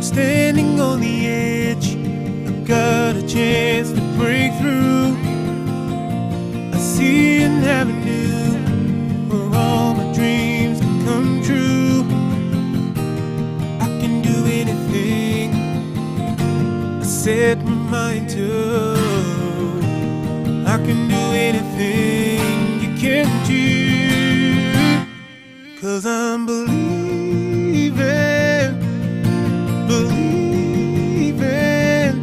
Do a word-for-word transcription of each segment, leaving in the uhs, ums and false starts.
standing on the edge. I've got a chance to break through. I see an avenue where all my dreams can come true. I can do anything I set my mind to. I can do anything you can do. 'Cause I'm believing, believing,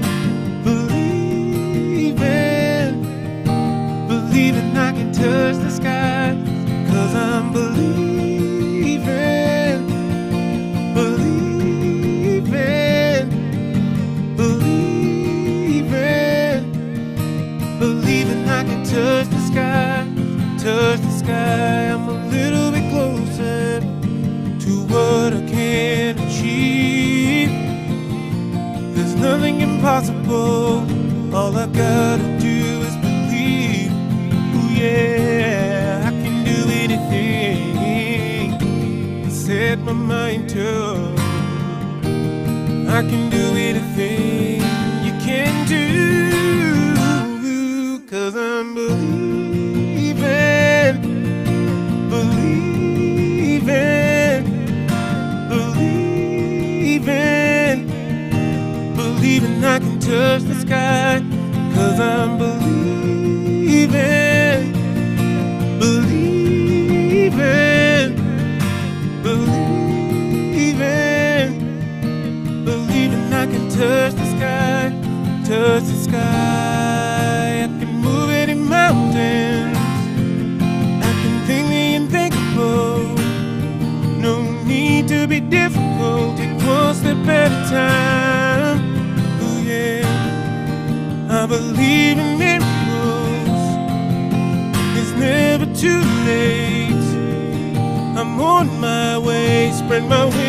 believing, believing I can touch the sky. 'Cause I'm believing, believing, believing, believing I can touch the sky, touch the sky. I'm a little bit closer to what I can achieve. There's nothing impossible. All I gotta do is believe. Ooh, yeah, I can do anything I set my mind to. I can do anything you can do. 'Cause I'm believing, believing, believing, believing I can touch the sky. 'Cause I'm believing, believing, believing, believing I can touch the sky, touch the sky. I can move any mountains. I can think the unthinkable. No need to be difficult. Take one step at a time. Oh yeah, I believe in miracles. It's never too late. I'm on my way. Spread my wings.